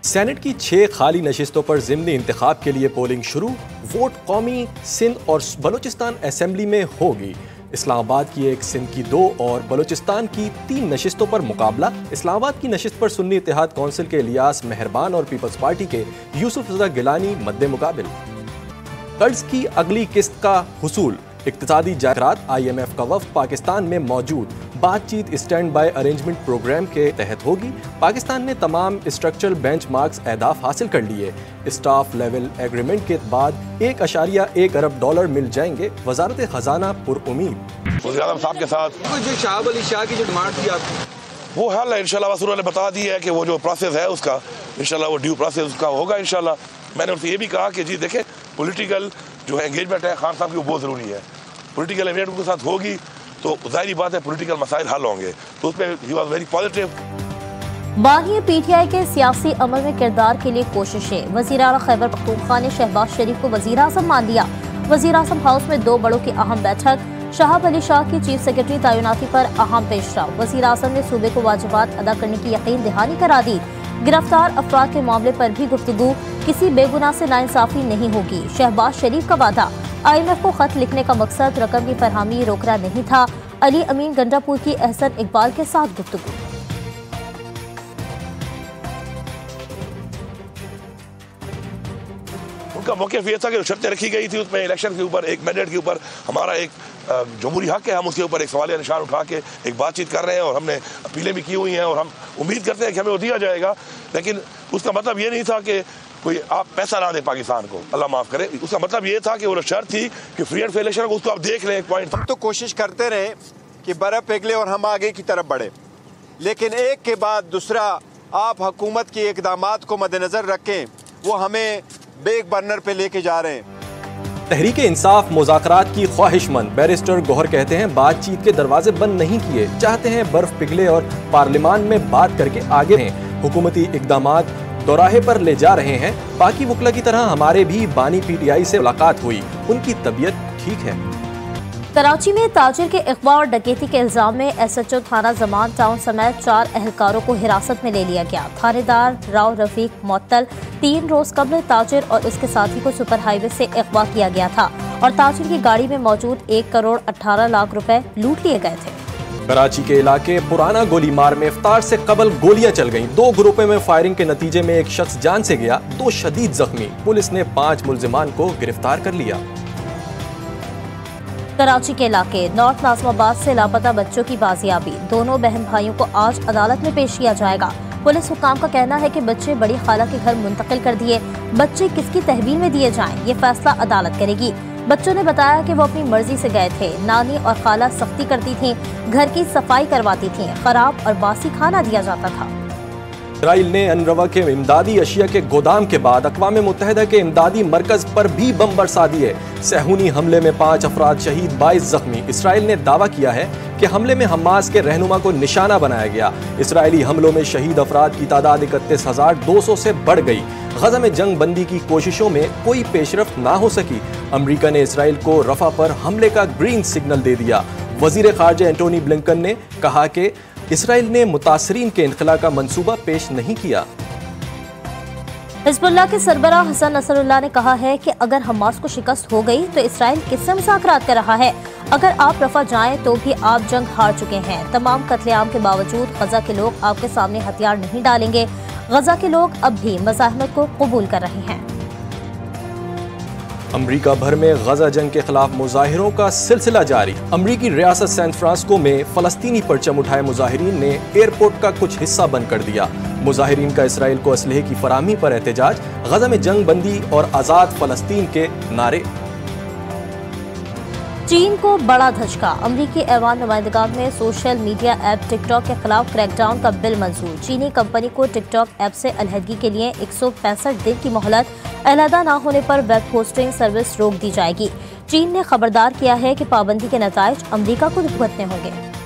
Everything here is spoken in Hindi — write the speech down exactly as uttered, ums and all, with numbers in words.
सेनेट की छह खाली नशिस्तों पर ज़िमनी इंतखाब के लिए पोलिंग शुरू। वोट कौमी, सिंध और बलूचिस्तान असेंबली में होगी। इस्लामाबाद की एक, सिंध की दो और बलूचिस्तान की तीन नशिस्तों पर मुकाबला। इस्लामाबाद की नशिस्त पर सुन्नी इत्तेहाद कौंसिल के इलियास मेहरबान और पीपल्स पार्टी के यूसुफ रज़ा गिलानी मद्दे मुकाबिल। कर्ज की अगली किस्त का हुसूल। इक्तिसादी जायरात। आई एम एफ का वफ़द पाकिस्तान में मौजूद। बातचीत स्टैंड बाय अरेंजमेंट प्रोग्राम के तहत होगी। पाकिस्तान ने तमाम स्ट्रक्चरल बेंच मार्क्स अहदाफ हासिल कर लिए। स्टाफ लेवल एग्रीमेंट के बाद एक अशारिया एक अरब डॉलर मिल जाएंगे। वजारत खजाना पुरउमीद। वज़ीर आज़म साहब के साथ जो शाहब अली शाह की जो डिमांड थी आपकी, वो हल है इंशाल्लाह। वसूल ने बता दी है कि वो जो प्रोसेस है उसका इंशाल्लाह वो ड्यू प्रोसेस उसका होगा इंशाल्लाह। मैंने उनसे ये भी कहा कि जी देखें, पॉलिटिकल जो है एंगेजमेंट है खान साहब की वो बहुत ज़रूरी है। पॉलिटिकल एंगेजमेंट उनके साथ होगी तो जाहिर बात है पॉलिटिकल मसाइल हल होंगे, तो उसमें ही वाज वेरी पॉजिटिव। बागी पीटीआई के सियासी अमल में किरदार के लिए कोशिशें। वज़ीर आला खैबर पख्तूनख्वा ने शहबाज शरीफ को वज़ीर आज़म मान लिया। वज़ीर आज़म हाउस में दो बड़ों की अहम बैठक। शाहब अली शाह की चीफ सेक्रेटरी तैनाती पर अहम पेशरफ। वज़ीर आज़म ने सूबे को वाजिबात अदा करने की यकीन दहानी करा दी। गिरफ्तार अफराद के मामले पर भी गुफ्तगू। किसी बेगुनाह से नाइंसाफी नहीं होगी। शहबाज शरीफ का वादा। आई एम एफ को खत लिखने का मकसद रकम की फरहमी रोकना नहीं था। अली अमीन गंडापुर की एहसन इकबाल के साथ गुफ्तगू। उनका मौक़िफ़ ये था कि शर्तें रखी गई थी उसमें इलेक्शन के ऊपर, एक मैंडेट के ऊपर हमारा एक जमहूरी हक है, हम उसके ऊपर एक सवाल निशान उठा के एक बातचीत कर रहे हैं और हमने अपीलें भी की हुई हैं और हम उम्मीद करते हैं कि हमें वो दिया जाएगा। लेकिन उसका मतलब ये नहीं था कि कोई आप पैसा ना दें पाकिस्तान को, अल्लाह माफ़ करे। उसका मतलब ये था कि वो शर्त थी कि फ्री एंड फेयर इलेक्शन को उसको आप देख लें। एक पॉइंट हम तो कोशिश करते रहे कि बर्फ़ पिघले और हम आगे की तरफ बढ़े, लेकिन एक के बाद दूसरा आप हुकूमत की इक़दामात को मद्देनज़र रखें, वो हमें बैक बर्नर पे लेके जा रहे हैं। तहरीक इंसाफ मुज़ाकरात की ख्वाहिशमंद। बैरिस्टर गौहर कहते हैं बातचीत के दरवाजे बंद नहीं किए, चाहते हैं बर्फ पिघले और पार्लियामान में बात करके आगे हैं। हुकूमती इक़दामात दोराहे पर ले जा रहे हैं। बाकी वकला की तरह हमारे भी बानी पीटीआई से मुलाकात हुई, उनकी तबीयत ठीक है। कराची में ताजिर के अगवा और डकैती के इल्जाम में एस एच ओ थाना जमान टाउन समेत चार अहलकारों को हिरासत में ले लिया गया। थानेदार राव रफीक मुअत्तल तीन रोज कबल ताजिर और उसके साथी को सुपर हाईवे से अगवा किया गया था और ताजिर की गाड़ी में मौजूद एक करोड़ अठारह लाख रुपए लूट लिए गए थे। कराची के इलाके पुराना गोलीमार में इफ्तार से कबल गोलियां चल गईं। दो ग्रुपों में फायरिंग के नतीजे में एक शख्स जान से गया, दो शदीद जख्मी। पुलिस ने पांच मुल्जिमान को गिरफ्तार कर लिया। कराची के इलाके नॉर्थ नाज़िमाबाद से लापता बच्चों की बाजियाबी। दोनों बहन भाइयों को आज अदालत में पेश किया जाएगा। पुलिस हुकाम का कहना है कि बच्चे बड़ी खाला के घर मुंतकिल कर दिए। बच्चे किसकी तहवील में दिए जाएं, ये फैसला अदालत करेगी। बच्चों ने बताया कि वो अपनी मर्जी से गए थे। नानी और खाला सख्ती करती थीं, घर की सफाई करवाती थीं, खराब और बासी खाना दिया जाता था। इसराइल ने अनरवा के इमदादी अशिया के गोदाम के बाद अक़वाम मुत्तहिदा के इमदादी मरकज पर भी बम बरसा दिए। सहूनी हमले में पांच अफराद शहीद, बाईस जख्मी। इसराइल ने दावा किया है कि हमले में हमास के रहनुमा को निशाना बनाया गया। इसराइली हमलों में शहीद अफराद की तादाद इकतीस हजार दो सौ से बढ़ गई। गजा में जंग बंदी की कोशिशों में कोई पेशरफ्त ना हो सकी। अमरीका ने इसराइल को रफा पर हमले का ग्रीन सिग्नल दे दिया। वजीर खारजा एंटोनी ब्लिंकन ने कहा कि इसराइल ने मुतासरीन के इनखला का मंसूबा पेश नहीं किया। हिज़्बुल्लाह के सरबराह हसन नसरुल्लाह ने कहा है कि अगर हमास को शिकस्त हो गई तो इसराइल किससे मुज़ाकरात कर रहा है। अगर आप रफा जाएं तो भी आप जंग हार चुके हैं। तमाम कत्लेआम के बावजूद गजा के लोग आपके सामने हथियार नहीं डालेंगे। गजा के लोग अब भी मज़ाहमत को कबूल कर रहे हैं। अमरीका भर में गजा जंग के खिलाफ मुजाहिरों का सिलसिला जारी। अमरीकी रियासत सैन फ्रांसिस्को में फलस्तीनी परचम उठाए मुजाहिरीन ने एयरपोर्ट का कुछ हिस्सा बंद कर दिया। मुजाहिरीन का इसराइल को असलहे की फराहमी पर एहतजाज। गजा में जंग बंदी और आज़ाद फलस्तीन के नारे। चीन को बड़ा धचका। अमरीकी ऐवान नुमाइंदगान में सोशल मीडिया ऐप टिकटॉक के खिलाफ क्रैकडाउन का बिल मंजूर। चीनी कंपनी को टिकटॉक ऐप से अलहदगी के लिए एक सौ पैंसठ दिन की मोहलत। अलहदा न होने पर वेब होस्टिंग सर्विस रोक दी जाएगी। चीन ने खबरदार किया है कि पाबंदी के नताइज अमरीका को भुगतने होंगे।